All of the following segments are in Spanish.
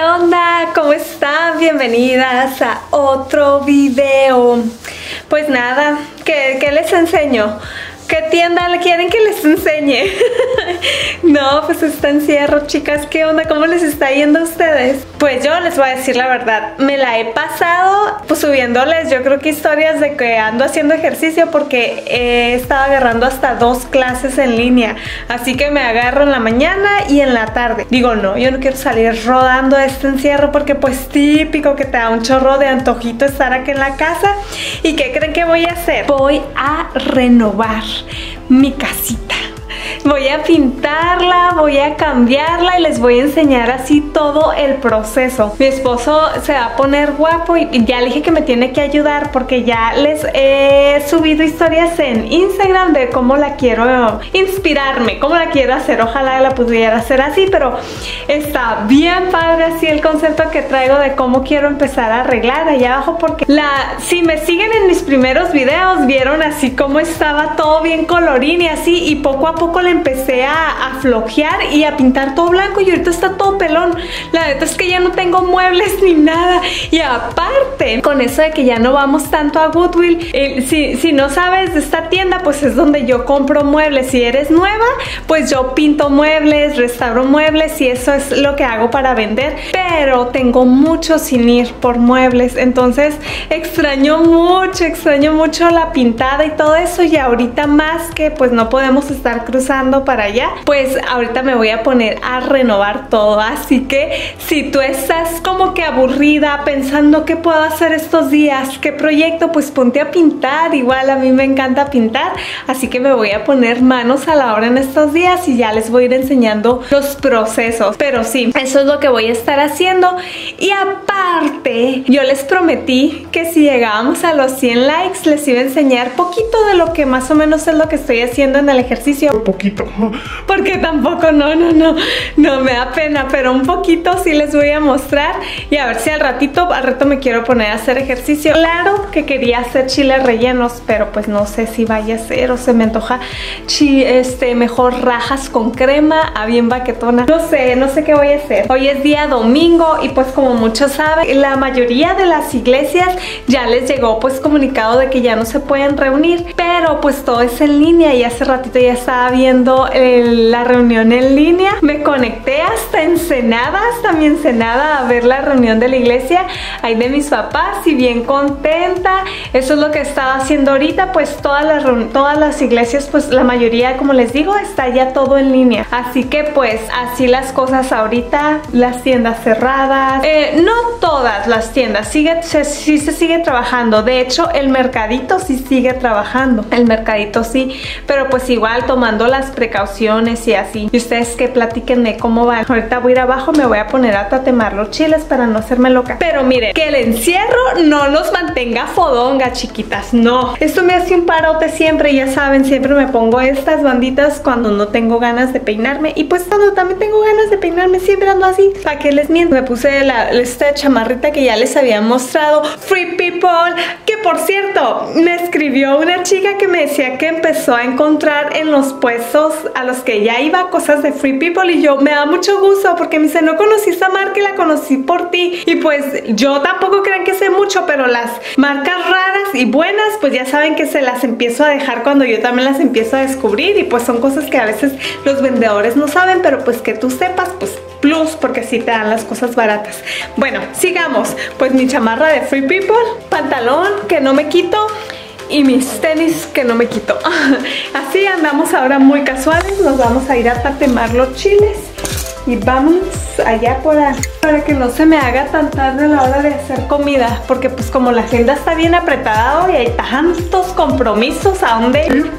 onda? ¿Cómo están? Bienvenidas a otro video. Pues nada, ¿qué les enseño? ¿Qué tienda quieren que les enseñe? No, pues está encierro, chicas. ¿Qué onda? ¿Cómo les está yendo a ustedes? Pues yo les voy a decir la verdad. Me la he pasado pues subiéndoles, yo creo que historias de que ando haciendo ejercicio, porque he estado agarrando hasta 2 clases en línea. Así que me agarro en la mañana y en la tarde. Digo, no, yo no quiero salir rodando este encierro, porque pues típico que te da un chorro de antojito estar aquí en la casa. ¿Y qué creen que voy a hacer? Voy a renovar mi casita. Voy a pintarla, voy a cambiarla y les voy a enseñar así todo el proceso. Mi esposo se va a poner guapo y ya le dije que me tiene que ayudar, porque ya les he subido historias en Instagram de cómo la quiero inspirarme, cómo la quiero hacer. Ojalá la pudiera hacer así, pero está bien padre así el concepto que traigo de cómo quiero empezar a arreglar allá abajo, porque si me siguen en mis primeros videos vieron así cómo estaba todo bien colorín y así, y poco a poco le empecé a flojear y a pintar todo blanco, y ahorita está todo pelón. La verdad es que ya no tengo muebles ni nada. Y aparte, con eso de que ya no vamos tanto a Goodwill, si no sabes de esta tienda, pues es donde yo compro muebles. Si eres nueva, pues yo pinto muebles, restauro muebles, y eso es lo que hago para vender. Pero tengo mucho sin ir por muebles, entonces extraño mucho la pintada y todo eso. Y ahorita más que pues no podemos estar cruzando para allá, pues ahorita me voy a poner a renovar todo. Así que si tú estás como que aburrida pensando qué puedo hacer estos días, qué proyecto, pues ponte a pintar. Igual a mí me encanta pintar, así que me voy a poner manos a la obra en estos días y ya les voy a ir enseñando los procesos. Pero sí, eso es lo que voy a estar haciendo. Y aparte, yo les prometí que si llegábamos a los 100 likes les iba a enseñar poquito de lo que más o menos es lo que estoy haciendo en el ejercicio. Poquito, porque tampoco no me da pena, pero un poquito sí les voy a mostrar. Y a ver si al rato me quiero poner a hacer ejercicio. Claro que quería hacer chiles rellenos, pero pues no sé si vaya a ser, o se me antoja mejor rajas con crema a bien baquetona. No sé qué voy a hacer. Hoy es día domingo y pues como muchos saben, la mayoría de las iglesias ya les llegó pues comunicado de que ya no se pueden reunir, pero pues todo es en línea. Y hace ratito ya estaba viendo la reunión en línea. Me conecté hasta mi Ensenada a ver la reunión de la iglesia ahí de mis papás, y bien contenta. Eso es lo que estaba haciendo ahorita. Pues todas las iglesias, pues la mayoría, como les digo, está ya todo en línea. Así que pues así las cosas ahorita. Las tiendas cerradas, no todas las tiendas, sí se sigue trabajando. De hecho el mercadito sí sigue trabajando, el mercadito sí, pero pues igual tomando las precauciones y así. Y ustedes que platíquenme cómo van. Ahorita voy a ir abajo, me voy a poner a tatemar los chiles para no hacerme loca. Pero miren, que el encierro no nos mantenga fodonga, chiquitas, no. Esto me hace un parote siempre, ya saben, siempre me pongo estas banditas cuando no tengo ganas de peinarme, y pues cuando también tengo ganas de peinarme siempre ando así. ¿Para qué les miento? Me puse esta chamarrita que ya les había mostrado, Free People, que por cierto me escribió una chica que me decía que empezó a encontrar en los puestos a los que ya iba cosas de Free People, y yo me da mucho gusto porque me dice, no conocí esta marca y la conocí por ti. Y pues yo tampoco crean que sé mucho, pero las marcas raras y buenas pues ya saben que se las empiezo a dejar cuando yo también las empiezo a descubrir, y pues son cosas que a veces los vendedores no saben, pero pues que tú sepas, pues plus, porque sí te dan las cosas baratas. Bueno, sigamos. Pues mi chamarra de Free People, pantalón que no me quito y mis tenis que no me quito. Así andamos ahora muy casuales. Nos vamos a ir a tatemar los chiles y vámonos allá para que no se me haga tan tarde a la hora de hacer comida, porque pues como la agenda está bien apretada y hay tantos compromisos, ¿a dónde ir?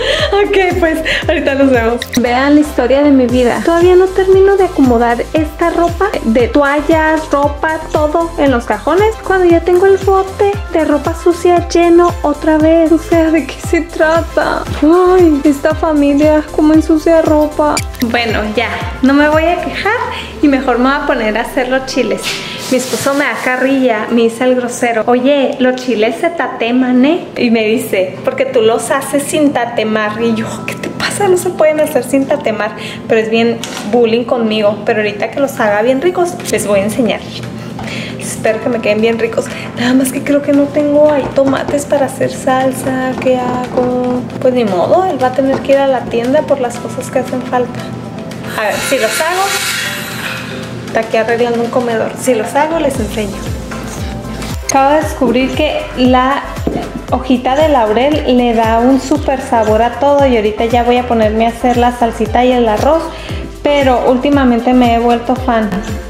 Ok, pues ahorita nos vemos. Vean la historia de mi vida. Todavía no termino de acomodar esta ropa, de toallas, ropa, todo en los cajones, cuando ya tengo el bote de ropa sucia lleno otra vez. O sea, ¿de qué se trata? Ay, esta familia cómo ensucia ropa. Bueno, ya, no me voy a quejar y mejor me voy a poner a hacer los chiles. Mi esposo me da carrilla, me dice el grosero, oye, los chiles se tateman, ¿eh? Y me dice, porque tú los haces sin tatemar. Y yo, ¿qué te pasa? casa no se pueden hacer sin tatemar, pero es bien bullying conmigo. Pero ahorita que los haga bien ricos, les voy a enseñar. Espero que me queden bien ricos. Nada más que creo que no tengo ahí tomates para hacer salsa. ¿Qué hago? Pues ni modo, él va a tener que ir a la tienda por las cosas que hacen falta. A ver, si los hago, está aquí arreglando un comedor. Si los hago, les enseño. Acabo de descubrir que la hojita de laurel le da un súper sabor a todo. Y ahorita ya voy a ponerme a hacer la salsita y el arroz. Pero últimamente me he vuelto fan.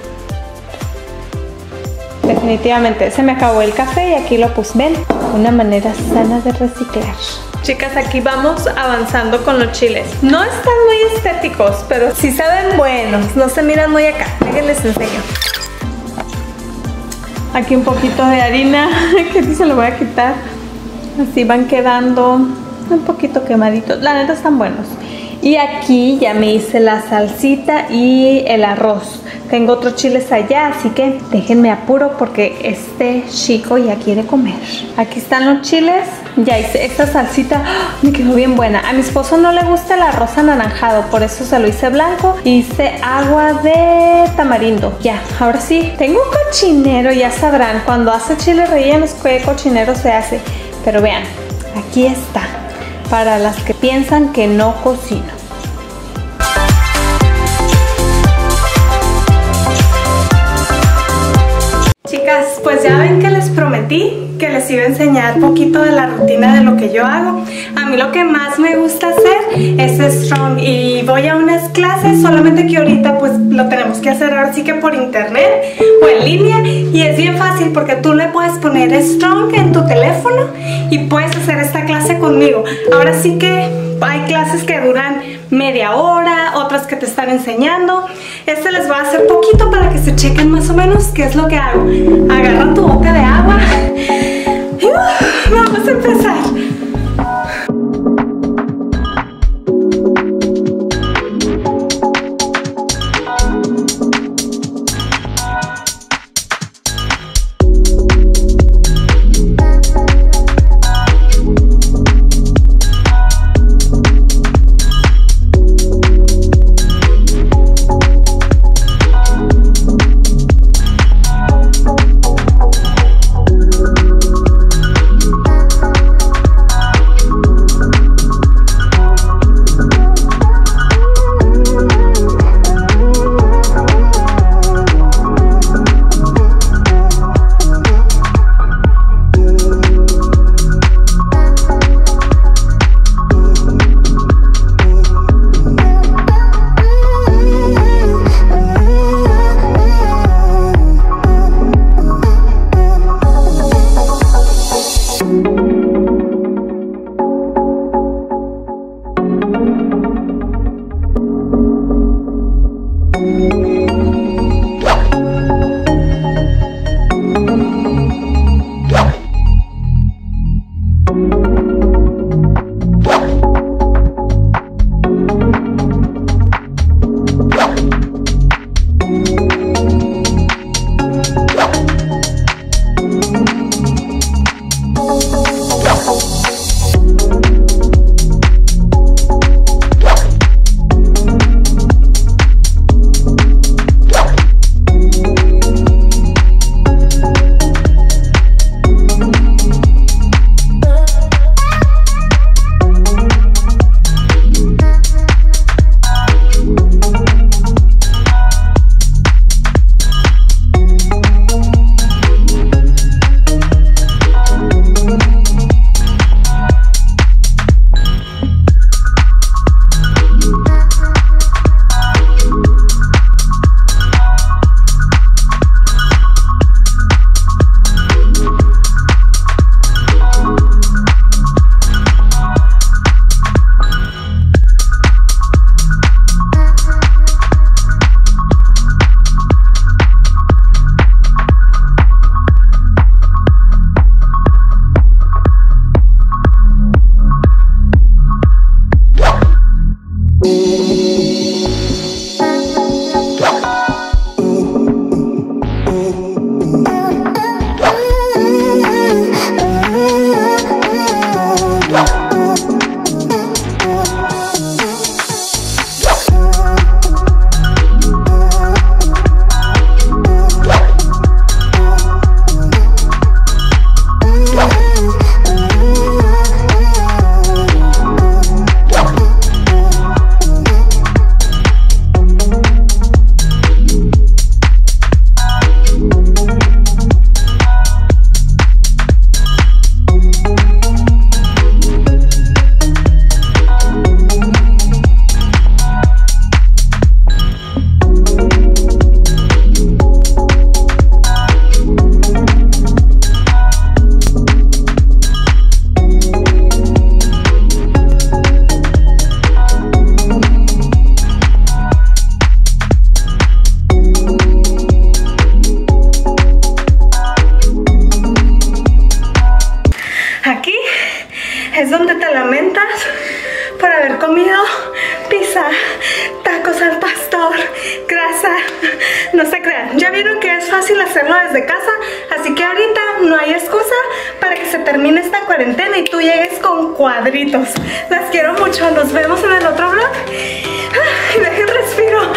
Definitivamente, se me acabó el café y aquí lo puse. Ven, una manera sana de reciclar. Chicas, aquí vamos avanzando con los chiles. No están muy estéticos, pero sí saben buenos. No se miran muy acá. Déjenles enseño. Aquí un poquito de harina, que se lo voy a quitar. Así van quedando un poquito quemaditos. La neta están buenos. Y aquí ya me hice la salsita y el arroz. Tengo otros chiles allá, así que déjenme apuro porque este chico ya quiere comer. Aquí están los chiles. Ya hice esta salsita. ¡Oh! Me quedó bien buena. A mi esposo no le gusta el arroz anaranjado, por eso se lo hice blanco. Hice agua de tamarindo. Ya, ahora sí. Tengo un cochinero, ya sabrán. Cuando hace chiles rellenos, ¿qué cochinero se hace? Pero vean, aquí está. Para las que piensan que no cocino. Chicas, pues ya ven que les prometí que les iba a enseñar un poquito de la rutina de lo que yo hago. A mí lo que más me gusta hacer es strong y voy a unas clases, solamente que ahorita pues lo tenemos que hacer ahora sí que por internet o en línea, y es bien fácil porque tú le puedes poner strong en tu teléfono y puedes hacer esta clase conmigo. Ahora sí que hay clases que duran media hora, otras que te están enseñando. Este les va a hacer poquito para que se chequen más o menos qué es lo que hago. Agarra tu boca de agua y vamos a empezar. Aquí es donde te lamentas por haber comido pizza, tacos al pastor, grasa. No se crean, ya vieron que es fácil hacerlo desde casa, así que ahorita no hay excusa para que se termine esta cuarentena y tú llegues con cuadritos. Las quiero mucho, nos vemos en el otro vlog. Dejen respiro.